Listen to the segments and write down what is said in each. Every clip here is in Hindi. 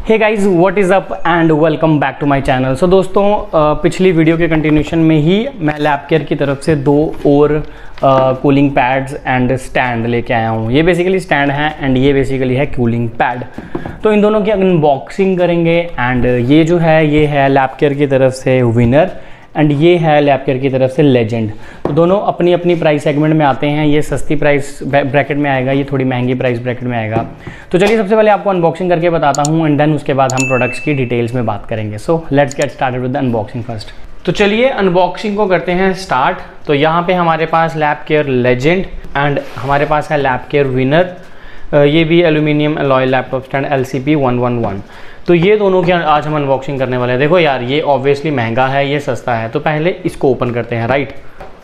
Hey guys, what is up and welcome back to my channel. So दोस्तों, पिछली वीडियो के कंटिन्यूशन में ही मैं लैबकेयर की तरफ से दो और कूलिंग पैड्स एंड स्टैंड लेके आया हूँ। ये बेसिकली स्टैंड है एंड ये बेसिकली है कूलिंग पैड। तो इन दोनों की अनबॉक्सिंग करेंगे एंड ये जो है ये है लैबकेयर की तरफ से विनर एंड ये है लैबकेयर की तरफ से लेजेंड। तो दोनों अपनी अपनी प्राइस सेगमेंट में आते हैं। ये सस्ती प्राइस ब्रैकेट में आएगा, ये थोड़ी महंगी प्राइस ब्रैकेट में आएगा। तो चलिए सबसे पहले आपको अनबॉक्सिंग करके बताता हूँ एंड देन उसके बाद हम प्रोडक्ट्स की डिटेल्स में बात करेंगे। So let's get started with the unboxing first. तो चलिए अनबॉक्सिंग को करते हैं स्टार्ट। तो यहाँ पे हमारे पास लैबकेयर लेजेंड एंड हमारे पास है लैबकेयर विनर। ये भी aluminium alloy laptop stand LCP-111। तो ये दोनों की आज हम अनबॉक्सिंग करने वाले हैं। देखो यार, ये ऑब्वियसली महंगा है, ये सस्ता है। तो पहले इसको ओपन करते हैं, राइट।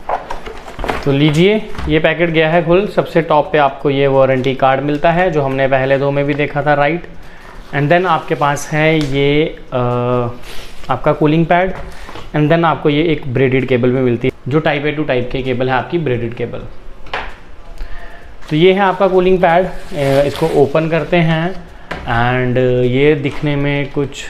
तो लीजिए, ये पैकेट गया है खुल। सबसे टॉप पे आपको ये वारंटी कार्ड मिलता है जो हमने पहले दो में भी देखा था, राइट। एंड देन आपके पास है ये आपका कूलिंग पैड एंड देन आपको ये एक ब्रेडेड केबल भी मिलती है जो टाइप A टू टाइप के केबल है, आपकी ब्रेडेड केबल। तो ये है आपका कूलिंग पैड। इसको ओपन करते हैं एंड ये दिखने में कुछ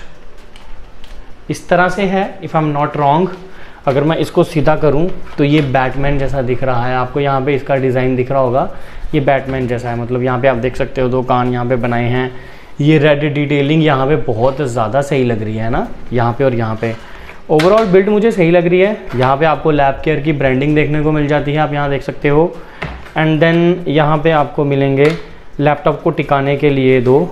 इस तरह से है, if I am not wrong. अगर मैं इसको सीधा करूं तो ये बैटमैन जैसा दिख रहा है आपको। यहाँ पे इसका डिज़ाइन दिख रहा होगा, ये बैटमैन जैसा है। मतलब यहाँ पे आप देख सकते हो दो कान यहाँ पे बनाए हैं। ये रेड डिटेलिंग यहाँ पे बहुत ज़्यादा सही लग रही है ना, यहाँ पे और यहाँ पे। ओवरऑल बिल्ड मुझे सही लग रही है। यहाँ पे आपको लैबकेयर की ब्रांडिंग देखने को मिल जाती है, आप यहाँ देख सकते हो। एंड देन यहाँ पे आपको मिलेंगे लैपटॉप को टिकाने के लिए दो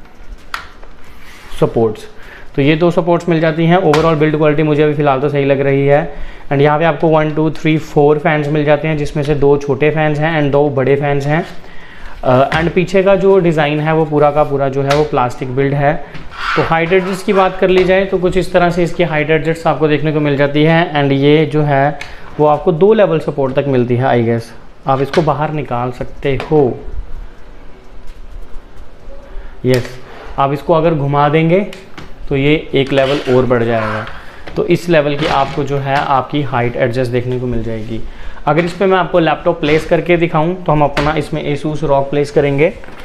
सपोर्ट्स। तो ये दो सपोर्ट्स मिल जाती हैं। ओवरऑल बिल्ड क्वालिटी मुझे अभी फ़िलहाल तो सही लग रही है। एंड यहाँ पे आपको 1 2 3 4 फैंस मिल जाते हैं, जिसमें से 2 छोटे फैंस हैं एंड 2 बड़े फैंस हैं। एंड पीछे का जो डिज़ाइन है वो पूरा का पूरा जो है वो प्लास्टिक बिल्ड है। तो हाइट एडजस्ट की बात कर ली जाए तो कुछ इस तरह से इसकी हाइट एडजस्ट आपको देखने को मिल जाती है। एंड ये जो है वो आपको 2 लेवल सपोर्ट तक मिलती है, आई गेस। आप इसको बाहर निकाल सकते हो, यस। आप इसको अगर घुमा देंगे तो ये एक लेवल और बढ़ जाएगा। तो इस लेवल की आपको जो है आपकी हाइट एडजस्ट देखने को मिल जाएगी। अगर इस पे मैं आपको लैपटॉप प्लेस करके दिखाऊं तो हम अपना इसमें ASUS ROG प्लेस करेंगे।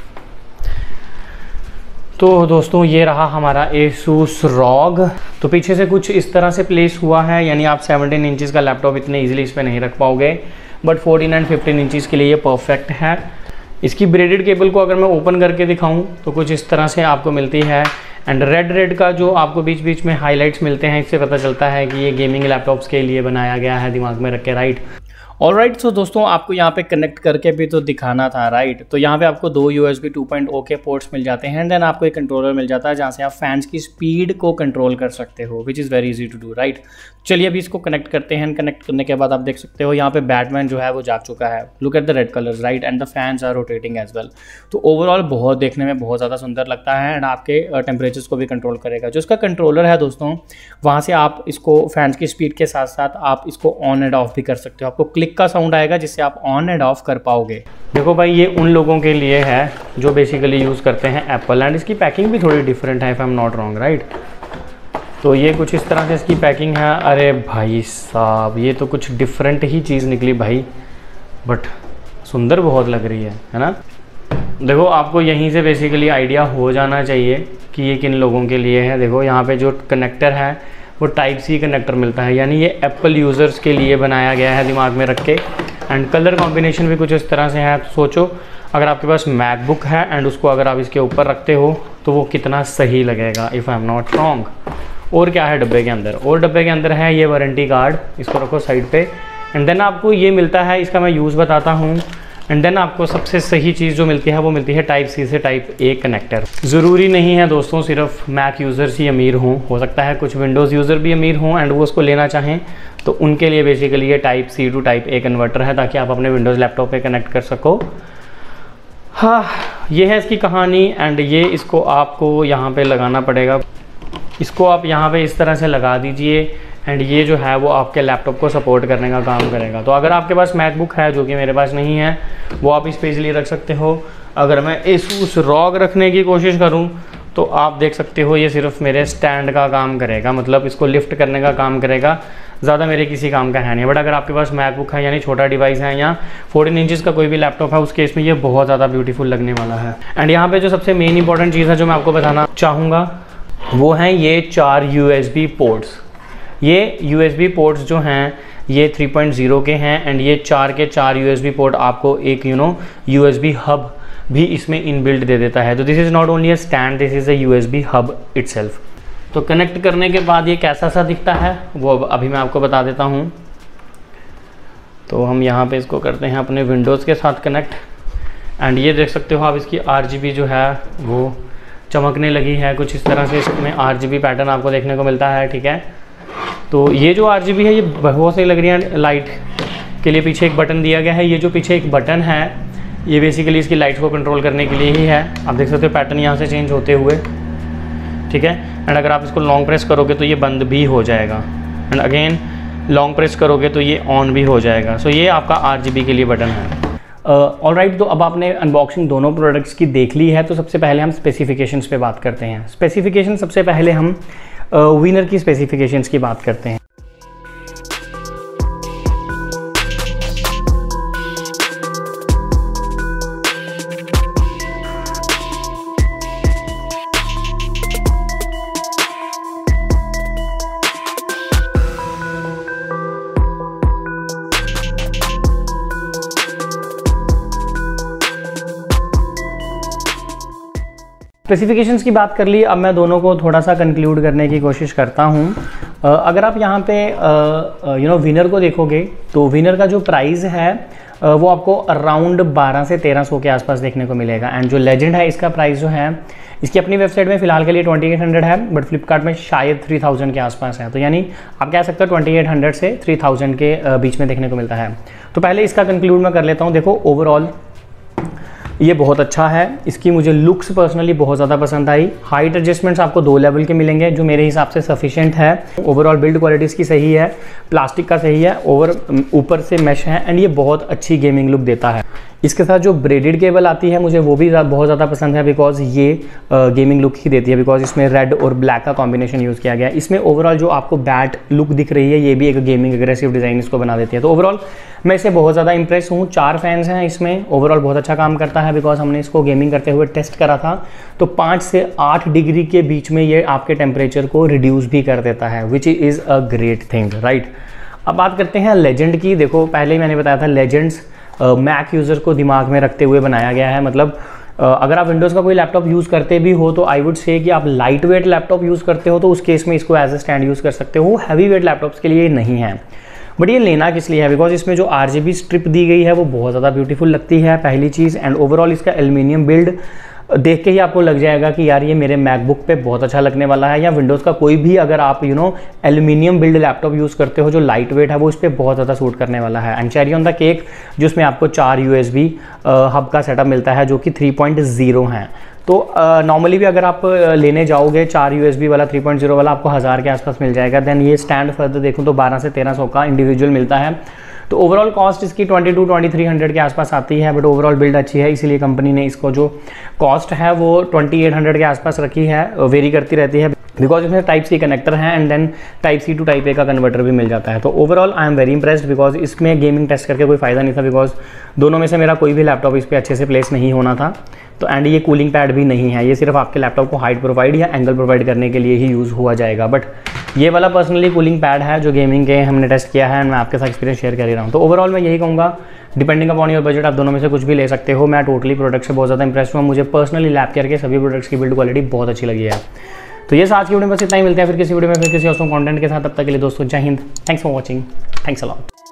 तो दोस्तों ये रहा हमारा ASUS ROG। तो पीछे से कुछ इस तरह से प्लेस हुआ है, यानी आप 17 इंचज़ का लैपटॉप इतने ईजिली इस पर नहीं रख पाओगे, बट 14 एंड 15 इंचज़ के लिए ये परफेक्ट है। इसकी ब्रेडेड केबल को अगर मैं ओपन करके दिखाऊं तो कुछ इस तरह से आपको मिलती है। एंड रेड का जो आपको बीच बीच में हाइलाइट्स मिलते हैं, इससे पता चलता है कि ये गेमिंग लैपटॉप्स के लिए बनाया गया है, दिमाग में रख के, राइट। ऑलराइट। सो दोस्तों, आपको यहाँ पे कनेक्ट करके भी तो दिखाना था, राइट। तो यहाँ पे आपको 2 USB 2.0 के पोर्ट्स मिल जाते हैं एंड देन आपको एक कंट्रोलर मिल जाता है जहाँ से आप फैंस की स्पीड को कंट्रोल कर सकते हो, which is very easy to do, right. चलिए अभी इसको कनेक्ट करते हैं। कनेक्ट करने के बाद आप देख सकते हो यहाँ पे बैटमैन जो है वो जाग चुका है। Look at the red colours, right, and the fans are rotating as well. तो ओवरऑल बहुत देखने में बहुत ज़्यादा सुंदर लगता है एंड आपके टेम्परेचर्स को भी कंट्रोल करेगा। जो इसका कंट्रोलर है दोस्तों, वहाँ से आप इसको फैंस की स्पीड के साथ साथ आप इसको ऑन एंड ऑफ भी कर सकते हो। आपको क्लिक का साउंड आएगा जिससे आप ऑन एंड ऑफ कर पाओगे। देखो भाई, ये उन लोगों के लिए है जो बेसिकली यूज़ करते हैं एप्पल। एंड इसकी पैकिंग भी थोड़ी डिफरेंट है, if I am not wrong, right. तो ये कुछ इस तरह से इसकी पैकिंग है। अरे भाई साहब, ये तो कुछ डिफरेंट ही चीज़ निकली भाई, बट सुंदर बहुत लग रही है ना। देखो, आपको यहीं से बेसिकली आइडिया हो जाना चाहिए कि ये किन लोगों के लिए है। देखो यहाँ पे जो कनेक्टर है वो टाइप C कनेक्टर मिलता है, यानी ये एप्पल यूज़र्स के लिए बनाया गया है, दिमाग में रख के। एंड कलर कॉम्बिनेशन भी कुछ इस तरह से है। तो सोचो, अगर आपके पास मैकबुक है एंड उसको अगर आप इसके ऊपर रखते हो तो वो कितना सही लगेगा, if I am not wrong. और क्या है डब्बे के अंदर? और डब्बे के अंदर है ये वारंटी कार्ड, इसको रखो साइड पे। एंड देन आपको ये मिलता है, इसका मैं यूज़ बताता हूँ। एंड देन आपको सबसे सही चीज़ जो मिलती है वो मिलती है टाइप C से टाइप A कनेक्टर। ज़रूरी नहीं है दोस्तों सिर्फ मैक यूज़र्स ही अमीर हों, हो सकता है कुछ विंडोज़ यूज़र भी अमीर हों एंड वो उसको लेना चाहें। तो उनके लिए बेसिकली ये type C to type A converter है, ताकि आप अपने विंडोज़ लैपटॉप पे कनेक्ट कर सको। हाँ, ये है इसकी कहानी। एंड ये इसको आपको यहाँ पे लगाना पड़ेगा। इसको आप यहाँ पे इस तरह से लगा दीजिए एंड ये जो है वो आपके लैपटॉप को सपोर्ट करने का काम करेगा। तो अगर आपके पास मैकबुक है, जो कि मेरे पास नहीं है, वो आप इस पे इजीली रख सकते हो। अगर मैं ASUS ROG रखने की कोशिश करूँ तो आप देख सकते हो ये सिर्फ मेरे स्टैंड का काम करेगा, मतलब इसको लिफ्ट करने का काम करेगा, ज़्यादा मेरे किसी काम का है नहीं। बट अगर आपके पास मैकबुक है, यानी छोटा डिवाइस है, या 14 इंचज़ का कोई भी लैपटॉप है, उस केस में ये बहुत ज़्यादा ब्यूटीफुल लगने वाला है। एंड यहाँ पे जो सबसे मेन इंपॉर्टेंट चीज़ है जो मैं आपको बताना चाहूँगा वो हैं ये 4 USB पोर्ट्स। ये USB पोर्ट्स जो हैं ये 3.0 के हैं एंड ये 4 के 4 USB पोर्ट आपको एक USB हब भी इसमें इनबिल्ट दे देता है। तो this is not only a stand, this is a USB hub itself. तो कनेक्ट करने के बाद ये कैसा सा दिखता है वो अभी मैं आपको बता देता हूँ। तो हम यहाँ पे इसको करते हैं अपने विंडोज़ के साथ कनेक्ट एंड ये देख सकते हो आप इसकी RGB जो है वो चमकने लगी है। कुछ इस तरह से इसमें RGB पैटर्न आपको देखने को मिलता है, ठीक है। तो ये जो RGB है ये बहुत सही लग रही है। लाइट के लिए पीछे एक बटन दिया गया है। ये जो पीछे एक बटन है ये बेसिकली इसकी लाइट को कंट्रोल करने के लिए ही है। आप देख सकते हो पैटर्न यहाँ से चेंज होते हुए, ठीक है। एंड अगर आप इसको लॉन्ग प्रेस करोगे तो ये बंद भी हो जाएगा एंड अगेन लॉन्ग प्रेस करोगे तो ये ऑन भी हो जाएगा। सो ये आपका RGB के लिए बटन है। ऑलराइट, तो अब आपने अनबॉक्सिंग दोनों प्रोडक्ट्स की देख ली है। तो सबसे पहले हम स्पेसिफिकेशंस पे बात करते हैं। स्पेसिफिकेशन सबसे पहले हम विनर की स्पेसिफिकेशंस की बात करते हैं। स्पेसिफिकेशंस की बात कर ली, अब मैं दोनों को थोड़ा सा कंक्लूड करने की कोशिश करता हूँ। अगर आप यहाँ पे विनर को देखोगे तो विनर का जो प्राइस है वो आपको अराउंड 1200 से 1300 के आसपास देखने को मिलेगा। एंड जो लेजेंड है इसका प्राइस जो है इसकी अपनी वेबसाइट में फिलहाल के लिए 2800 है, बट फ्लिपकार्ट में शायद 3000 के आसपास है। तो यानी आप कह सकते हो 2800 से 3000 के बीच में देखने को मिलता है। तो पहले इसका कंक्लूड मैं कर लेता हूँ। देखो ओवरऑल ये बहुत अच्छा है। इसकी मुझे लुक्स पर्सनली बहुत ज़्यादा पसंद आई। हाइट एडजस्टमेंट्स आपको 2 लेवल के मिलेंगे जो मेरे हिसाब से सफिशिएंट है। ओवरऑल बिल्ड क्वालिटी इसकी सही है, प्लास्टिक का सही है, ऊपर से मैश है एंड ये बहुत अच्छी गेमिंग लुक देता है। इसके साथ जो ब्रेडेड केबल आती है मुझे वो भी बहुत ज़्यादा पसंद है बिकॉज ये गेमिंग लुक ही देती है, बिकॉज इसमें रेड और ब्लैक का कॉम्बिनेशन यूज़ किया गया है। इसमें ओवरऑल जो आपको बैट लुक दिख रही है ये भी एक गेमिंग एग्रेसिव डिज़ाइन इसको बना देती है। तो ओवरऑल मैं इससे बहुत ज़्यादा इंप्रेस हूँ। 4 फैंस हैं इसमें, ओवरऑल बहुत अच्छा काम करता है बिकॉज हमने इसको गेमिंग करते हुए टेस्ट करा था। तो 5 से 8 डिग्री के बीच में ये आपके टेम्परेचर को रिड्यूस भी कर देता है, which is a great thing, right. अब बात करते हैं लेजेंड की। देखो पहले ही मैंने बताया था लेजेंड्स मैक यूज़र को दिमाग में रखते हुए बनाया गया है। मतलब अगर आप विंडोज़ का कोई लैपटॉप यूज़ करते भी हो तो आई वुड से कि आप लाइट वेट लैपटॉप यूज़ करते हो तो उस केस में इसको एज ए स्टैंड यूज़ कर सकते हो। हैवी वेट लैपटॉप्स के लिए नहीं है। बट ये लेना किस लिए है, बिकॉज इसमें जो RGB स्ट्रिप दी गई है वो बहुत ज़्यादा ब्यूटीफुल लगती है, पहली चीज़। एंड ओवरऑल इसका एल्युमिनियम बिल्ड देख के ही आपको लग जाएगा कि यार ये मेरे मैकबुक पे बहुत अच्छा लगने वाला है, या विंडोज़ का कोई भी अगर आप एल्युमिनियम बिल्ड लैपटॉप यूज़ करते हो जो लाइट वेट है वो इस पर बहुत ज़्यादा सूट करने वाला है। And cherry on the cake जिसमें आपको 4 USB हब का सेटअप मिलता है जो कि 3.0 है। तो नॉर्मली भी अगर आप लेने जाओगे 4 USB वाला 3.0 वाला आपको 1000 के आसपास मिल जाएगा। देन ये स्टैंड फर्दर देखूँ तो 1200 से 1300 का इंडिविजुअल मिलता है। तो ओवरऑल कॉस्ट इसकी 2200-2300 के आसपास आती है, बट ओवरऑल बिल्ड अच्छी है, इसीलिए कंपनी ने इसको जो कॉस्ट है वो 2800 के आसपास रखी है। वेरी करती रहती है बिकॉज इसमें टाइप सी कनेक्टर है and then type C to type A का कन्वर्टर भी मिल जाता है। तो overall I am very impressed because इसमें गेमिंग टेस्ट करके कोई फ़ायदा नहीं था, बिकॉज दोनों में से मेरा कोई भी लैपटॉप इस पर अच्छे से प्लेस नहीं होना था। तो एंड ये कूलिंग पैड भी नहीं है, ये सिर्फ आपके लैपटॉप को हाइट प्रोवाइड या एंगल प्रोवाइड करने के लिए ही यूज़ हुआ जाएगा। बट ये वाला पर्सनली कूलिंग पैड है जो गेमिंग के हमने टेस्ट किया है एंड मैं आपके साथ एक्सपीरियंस शेयर कर ही रहा हूँ। तो ओवरऑल मैं यही कहूँगा, डिपेंडिंग अपॉन योर बजट आप दोनों में से कुछ भी ले सकते हो। मैं टोटली प्रोडक्ट से बहुत ज़्यादा इंप्रेस हुआ। मुझे पर्सनली लैप केयर के सभी प्रोडक्ट्स की बिल्ड क्वालिटी बहुत अच्छी लगी है। तो ये आज की वीडियो में बस इतना ही। मिलते हैं फिर किसी वीडियो में फिर किसी और कंटेंट के साथ। तब तक के लिए दोस्तों जय हिंद, thanks for watching, thanks a lot.